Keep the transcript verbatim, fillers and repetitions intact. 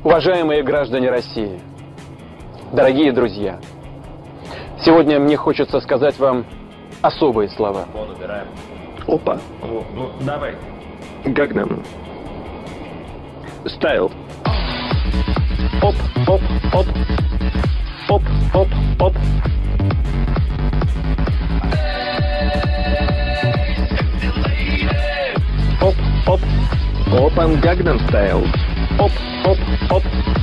Уважаемые граждане России, дорогие друзья, сегодня мне хочется сказать вам особые слова. Фон убираем. Опа. О, ну, давай. Gangnam Style. Оп, оп, оп. Оп, оп, оп. Оп, оп. Опан Gangnam Style. Оп, оп, оп.